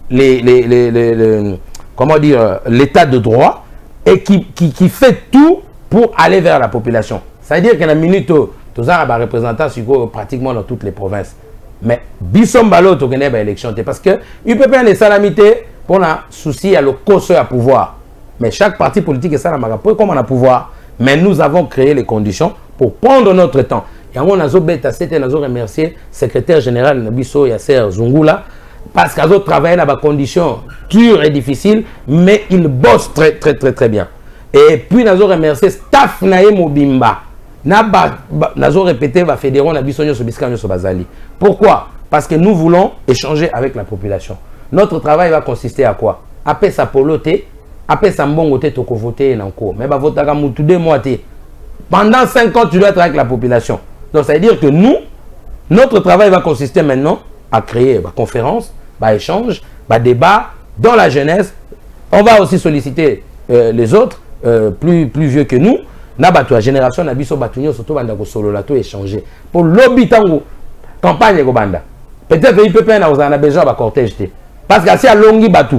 comment dire, l'état de droit et qui fait tout pour aller vers la population. C'est-à-dire qu'à la minute, tous a des représentants pratiquement dans toutes les provinces. Mais Bissom Balo, tu connais l'élection. Parce que UPPN est salamité pour un souci à le cause à pouvoir. Mais chaque parti politique est salamité pour comme on a pouvoir. Mais nous avons créé les conditions pour prendre notre temps. Et on a remercié le secrétaire général Nabiso Yasser Zungula. Parce qu'ils ont travaillé dans des conditions dures et difficiles, mais ils bossent très bien. Et puis, nous avons remercié staff Nae Mobimba. Nous avons répété la fédération de Bazali. Pourquoi? Parce que nous voulons échanger avec la population. Notre travail va consister à quoi? Après sa poloté, après sa mbongoté, tu peux voter en cours. Mais voter à 2 mois. Pendant 5 ans, tu dois être avec la population. Donc, ça veut dire que nous, notre travail va consister maintenant à créer des conférences, des échanges, des débats dans la jeunesse. On va aussi solliciter les autres, plus vieux que nous. La génération n'a pas battu, surtout solo la tout échanger. Pour lobby tango, campagne banda. Peut-être qu'il peut pas avoir besoin de cortège. Parce que si à Longi batu,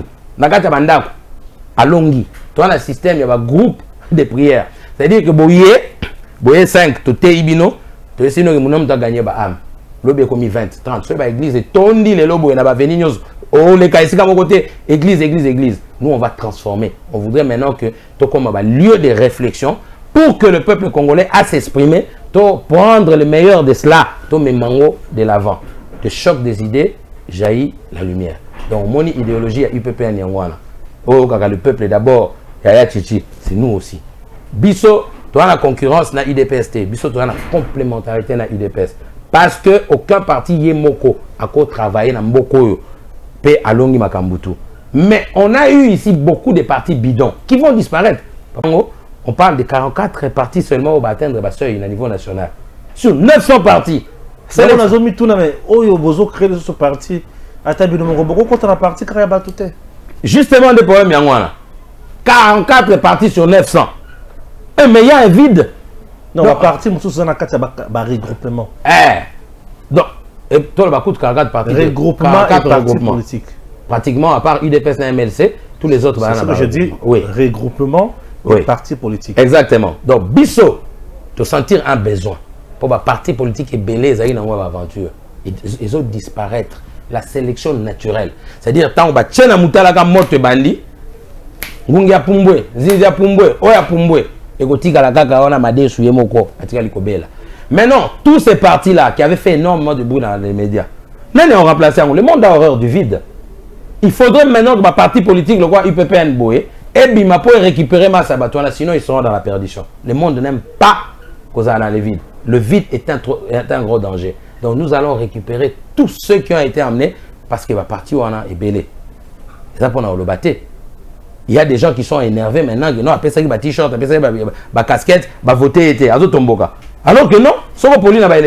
à Longi, tu as un système, il y a un groupe de prières. C'est-à-dire que boye 5, tu es ibino, tu es sinon que mon homme t'a gagné âme. Lobby comme 20, 30. Soit l'église est tondi les lobos, il y a des oh les cas ici comme côté église. Nous on va transformer. On voudrait maintenant que tu comme un lieu de réflexion pour que le peuple congolais a s'exprimer, pour prendre le meilleur de cela, pour mes mango de l'avant. De choc des idées jaillit la lumière. Donc mon idéologie à UPPN Yangwana. Oh le peuple d'abord, Yaya Chichi, c'est nous aussi. Bisso, tu as la concurrence na IDPST. Bisso, tu as la complémentarité na IDPS. Parce que aucun parti y est moko à quoi travailler dans Mboko pe alongi makambutu. Mais on a eu ici beaucoup de partis bidons qui vont disparaître. On parle de 44 partis seulement au atteindre le seuil au niveau national. Sur 900 partis. C'est on a mis tout mais oyo bozo créer ce parti à tabi no beaucoup contre la parti créer batouté. Justement des problèmes yangwana. 44 partis sur 900. Mais il y a un vide. Non, la partie, nous sommes en regroupement. Donc, tout le monde 44 partis. Regroupement et partis politiques. Pratiquement, à part UDPS et MLC, tous les autres... C'est ce que je dis, oui. Regroupement et partis politiques. Exactement. Donc, Bisso, de sentir un besoin pour les partis politiques et belés, ils ont une aventure. Ils ont disparaître. La sélection naturelle. C'est-à-dire, tant que tu as moutala moto bandi, Ngungia Pumbwe, Zizia Pumbwe, Oya Pumbwe. Mais non, tous ces partis-là qui avaient fait énormément de bruit dans les médias, nous ont remplacé le monde a horreur du vide. Il faudrait maintenant que ma parti politique, le quoi UPPN Boé, et Bima pour récupérer ma sabatouana, sinon ils seront dans la perdition. Le monde n'aime pas qu'on a dans le vide. Le vide est un gros danger. Donc nous allons récupérer tous ceux qui ont été amenés parce que ma parti on a est belé. C'est ça pour nous le battre. Il y a des gens qui sont énervés maintenant, que non, après ça, il y a t-shirt, après ça, il y a casquette, il va voter, alors que non, si on peut dans l'élection,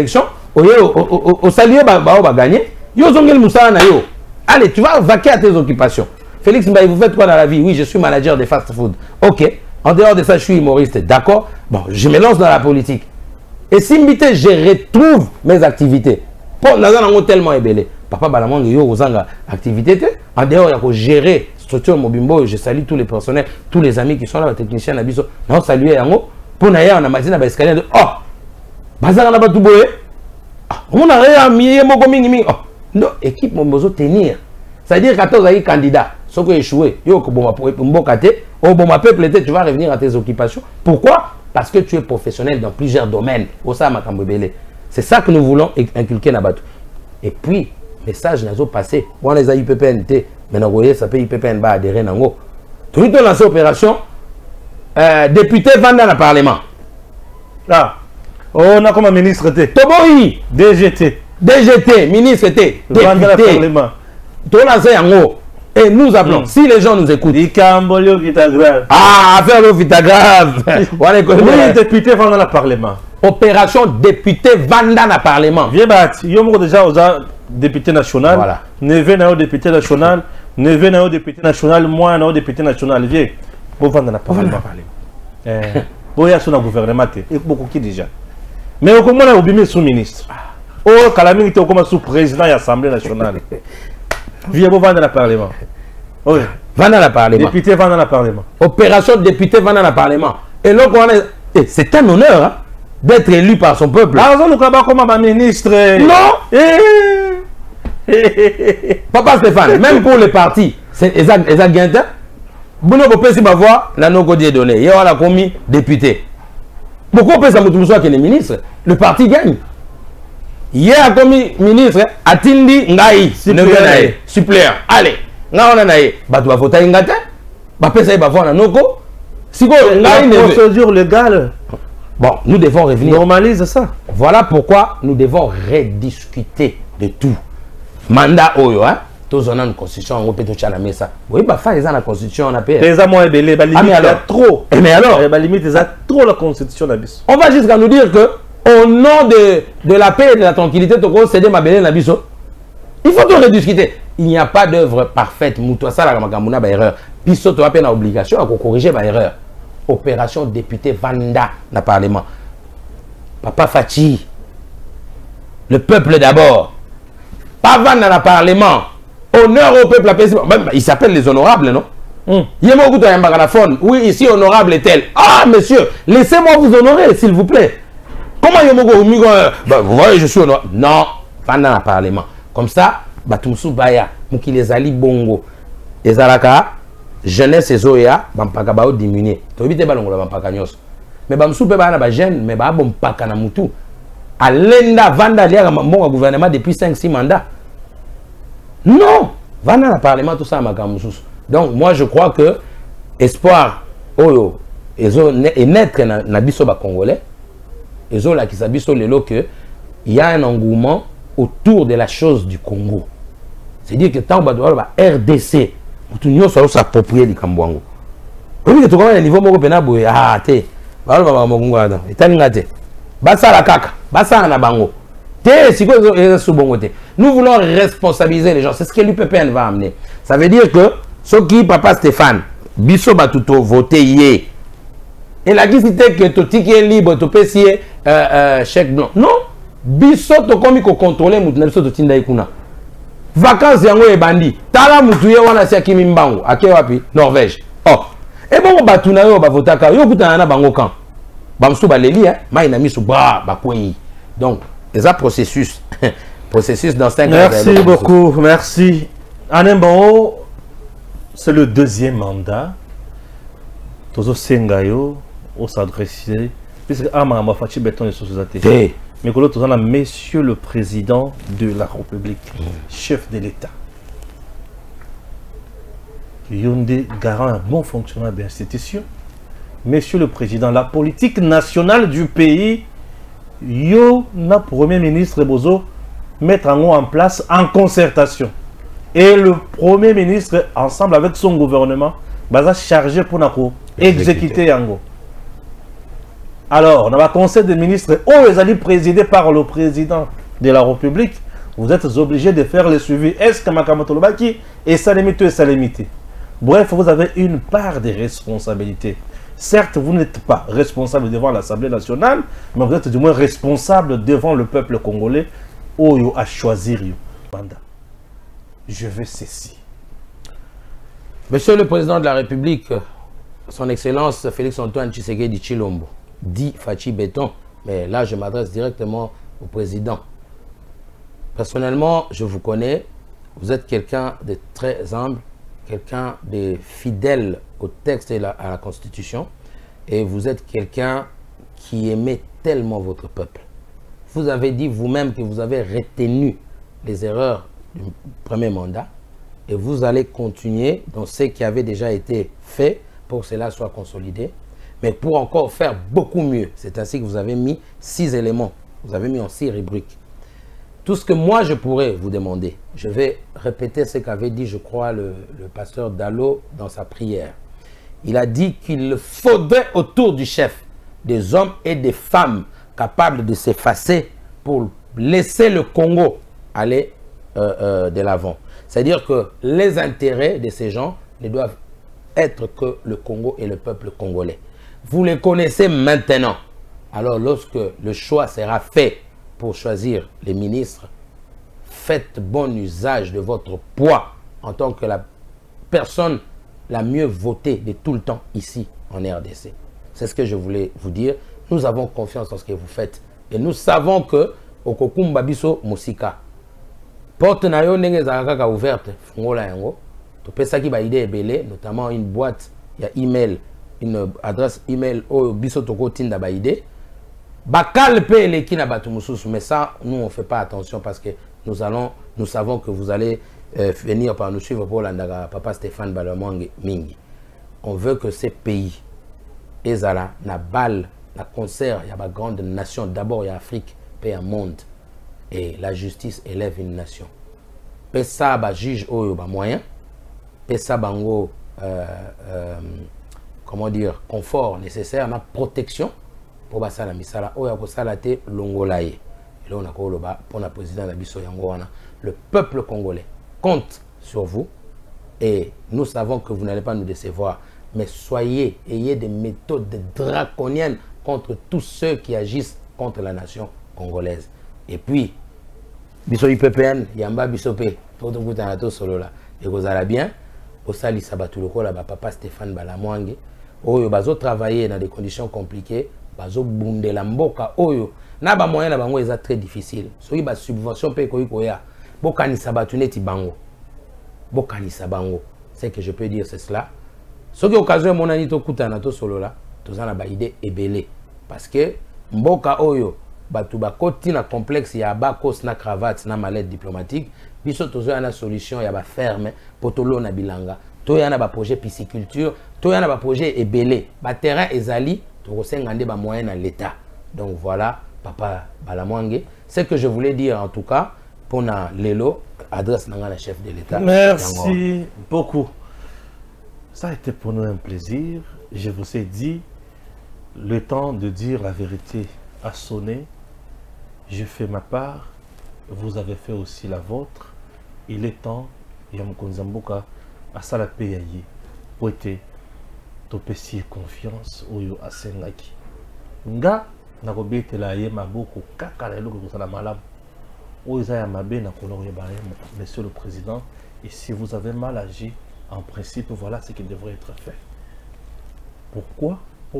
Au saluer, va gagner. Yo zongel moussa na yo. Allez, tu vas vaquer à tes occupations. Félix Mbaye, vous faites quoi dans la vie? Oui, je suis manager des fast-food. Ok. En dehors de ça, je suis humoriste. D'accord. Bon, je me lance dans la politique. Et si je retrouve mes activités. Pour nous tellement ébélé. Papa Balamang, yo ozanga activité. En dehors, il y a gérer structure Mobimbo. Je salue tous les personnels, tous les amis qui sont là, les techniciens, la biso. Non, saluer yango. Pour naïa, on a matin à escalier de oh, bazar na batu boye. On a rien mis moko mingi mingi. Non, équipe Mombozo tenir. C'est-à-dire 14 candidats. Sauf que échoué. Yo ko boma mbokate, au boma peuple tu vas revenir à tes occupations. Pourquoi? Parce que tu es professionnel dans plusieurs domaines. C'est ça que nous voulons inculquer dans Batou. Et puis, message n'a pas passé. On les a IPPNT, mais vous voyez, ça peut IPPN va adhérer dans l'eau. Tout le temps lancé l'opération, député vendent dans le Parlement. Là, on a comme un ministre T. Toboyi, DGT. DGT, ministre T. Député. Vendent dans le Parlement. Tout lancé en haut. Et nous appelons, si les gens nous écoutent. Ah, affaire le Vitagrave. Oui, député vendent dans le Parlement. Opération député vendent dans le Parlement. Viens battre. Il y a déjà aux député national. Voilà. Neve na député national. Neve na député national. Moi na député national. Viens. Pour vendre dans le Parlement. Pour y aller sur le gouvernement. Et beaucoup qui déjà. Mais au comment on a oublié sous-ministre. Oh, Kalaming était comme sous-président de l'Assemblée nationale. Viens pour vendre dans le Parlement. Oui. Vendre dans le Parlement. Député vendre dans le Parlement. Opération député vendre dans le Parlement. Et donc, c'est un honneur hein, d'être élu par son peuple. Ah, on a comme un ministre. Non. Papa Stéphane, même pour les partis, c'est exact. Bono peut si ma voix, la non codie donné. Il y a commis député. Pourquoi on peut s'amuser que les ministres? Le parti gagne. Il a commis ministre, Atindi Ngaï, suppléant. Allez, on a naï. Bah, tu vas voter Ngate. Bah, peut-être va voir un noko. Si vous avez une procédure légale. Bon, nous devons revenir. Normalise ça. Voilà pourquoi nous devons rediscuter de tout. Mandat Oyo, hein? Tous on a une constitution, on peut tout chalamer ça. Oui, bah, faire la constitution, on a payé. Les amours et belé, limite, il y a trop. Mais alors? Limite, il y a trop la constitution d'Abyss. On va jusqu'à nous dire que, au nom de la paix et de la tranquillité, tu peux céder ma belé d'Abyss. Il faut tout rediscuter. Il n'y a pas d'œuvre parfaite. Moutoua ça, la Magamuna, bah, erreur. Pisso, tu as une obligation à corriger ma erreur. Opération député Vanda dans le Parlement. Papa Fachi, le peuple d'abord. Pas Vanda dans le Parlement. Honneur au peuple. Il s'appelle les honorables, non? Il y a beaucoup de magaphone. Oui, ici, honorable est tel. Ah, monsieur, laissez-moi vous honorer, s'il vous plaît. Comment il y a beaucoup de vous voyez, je suis honorable. Non, Vanda dans le Parlement. Comme ça, Batumsou Baya, les Ali Bongo, les Alaka. Jeunesse et Zoya, bampaka bao diminuer. Tobite balongo la bampaka nyos. Mais bamsou pe ba na ba jeune, mais ba bompaka na mutu. Alenda vanda lia mon gouvernement depuis 5-6 mandats. Non, vanda na parlement tout ça makamoussous. Donc moi je crois que espoir oyo ezo et naître na biso ba congolais. Ezo la ki sa biso lelo que il y a un engouement autour de la chose du Congo. C'est-à-dire que tant ba RDC tout le monde s'approprie du Kambouango. Oui, tu vois, le niveau de Benabou, ah, t'es. Nous voulons responsabiliser les gens. C'est ce que l'UPPN va amener. Ça veut dire que ceux qui, Papa Stéphane, Bisso Batuto, voté hier. Et la guisité que tu es libre, tu peux essayer chèque blanc. Non, Bisso, tu as contrôler, tu as tinda ikuna. Vacances yango e bandi tala mutuye wana sia kimimbango ake wapi Norvège. Oh et bon batuna yo ba votaka yo kutana na bango kan ba msu ba leli hein mai na misu ba kwei. Donc les processus dans 5 ans. Merci beaucoup, merci. Anembo, c'est le deuxième mandat. Tozo sengayo au s'adresser puisque ama mafachi beton de société. Mais que l'autre, Monsieur le Président de la République, chef de l'État. Yondé garant un bon fonctionnement de l'institution. Monsieur le Président, la politique nationale du pays, yo na Premier ministre Bozo mettre en place en concertation. Et le Premier ministre, ensemble avec son gouvernement, va chargé pour exécuter Yango. Alors, on a un conseil des ministres, ils allaient présidé par le président de la République, vous êtes obligé de faire le suivi. Est-ce que Makamatolobaki est salimité ou salimité? Bref, vous avez une part de responsabilité. Certes, vous n'êtes pas responsable devant l'Assemblée nationale, mais vous êtes du moins responsable devant le peuple congolais. Oyo à choisir. Je veux ceci. Monsieur le Président de la République, Son Excellence Félix-Antoine Tshisekedi Tshilombo, dit Fachi Béton, mais là je m'adresse directement au Président. Personnellement, je vous connais, vous êtes quelqu'un de très humble, quelqu'un de fidèle au texte et à la Constitution, et vous êtes quelqu'un qui aimait tellement votre peuple. Vous avez dit vous-même que vous avez retenu les erreurs du premier mandat et vous allez continuer dans ce qui avait déjà été fait pour que cela soit consolidé, mais pour encore faire beaucoup mieux. C'est ainsi que vous avez mis 6 éléments, vous avez mis en 6 rubriques. Tout ce que moi je pourrais vous demander, je vais répéter ce qu'avait dit, je crois, le pasteur Dalo dans sa prière. Il a dit qu'il faudrait autour du chef des hommes et des femmes capables de s'effacer pour laisser le Congo aller de l'avant. C'est-à-dire que les intérêts de ces gens ne doivent être que le Congo et le peuple congolais. Vous les connaissez maintenant. Alors lorsque le choix sera fait pour choisir les ministres, faites bon usage de votre poids en tant que la personne la mieux votée de tout le temps ici en RDC. C'est ce que je voulais vous dire. Nous avons confiance en ce que vous faites. Et nous savons que au Kokumba Biso Musika, porte na yo ndenge zakaka ouverte, fungola yango. To pesa ki ba idée ebele, notamment une boîte, il y a email, une adresse email au biso toko tinda ba idée. Bakal pe eleki na batu mususu, mais ça nous on fait pas attention parce que nous savons que vous allez venir par nous suivre pour l'andaga papa Stéphane Balamwange Mingi. On veut que ces pays ezala na balle la concert, il y a une grande nation. D'abord, il y a l'Afrique, puis il y a le monde. Et la justice élève une nation. Puis ça, il y a juge au moyen. Puis ça, il y a comment dire, confort nécessaire, la protection pour ça la misala. Il y a ça la té longolaye. Et là, on a pour le président de Biso Yangoana. Le peuple congolais compte sur vous. Et nous savons que vous n'allez pas nous décevoir. Mais ayez des méthodes draconiennes contre tous ceux qui agissent contre la nation congolaise. Et puis, biso IPPN, yamba bisope, tout le monde solo là. Et vous allez bien, au sali sabatu loko là, papa Stéphane Balamwange, oyo bazo travailler dans des conditions compliquées, bazo bunde la mboka oyo, na ba moyen na bango eza très difficile. Soki ba subvention pe koyi koya, bokani sabatu neti bango. Bokani sabango. C'est que je peux dire c'est cela. Ce qui est occasion mon ani to kutana to solo là, to zana ba idée ebele parce que mboka oyo batu ba koti na complexe ya ba kos na cravate na mallette diplomatique, biso tozo na solution ya ba ferme potolo na bilanga, to ya na ba projet pisciculture, to ya na ba projet ebele, ba terrain ezali to kosengande ba moyen na l'état. Donc voilà papa Balamwange, c'est que je voulais dire en tout cas pour na lelo adresse na la chef de l'état. Merci beaucoup. Ça a été pour nous un plaisir. Je vous ai dit, le temps de dire la vérité a sonné. J'ai fait ma part. Vous avez fait aussi la vôtre. Il est temps, Yamukonzambuka, à Salapeyaye, pour être topesi confiance au Asengaki. Nga, nakobete la ye maboko, kaka la eloko kozala malamu. Oisa mabe na kolore ba monsieur le président. Et si vous avez mal agi, en principe, voilà ce qui devrait être fait. Pourquoi?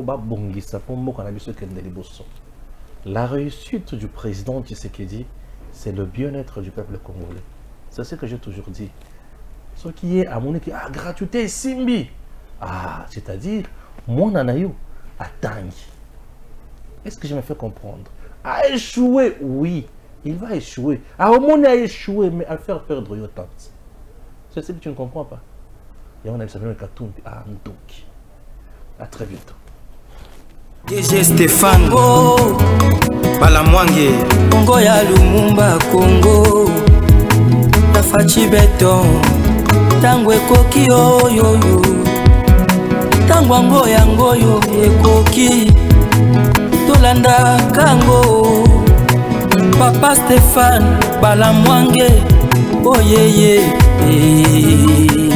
La réussite du président Tshisekedi, c'est le bien-être du peuple congolais. C'est ce que j'ai toujours dit. Ce qui est à mon équipe, gratuité, Simbi. C'est-à-dire, mon anayo a tangi. Est-ce que je me fais comprendre? A échoué, oui, il va échouer. Au monde a échoué, mais à faire perdre your temps. C'est ce que tu ne comprends pas. Et on a le Katumbi à Ndoki. À très bientôt. DG Stéphane Balamwange Congo ya Lumumba Congo Tafachi Beton Tangwe koki oyo Tangwango yango yo ekoki Tolanda kango Papa Stéphane Balamwange, oh yeah yeah.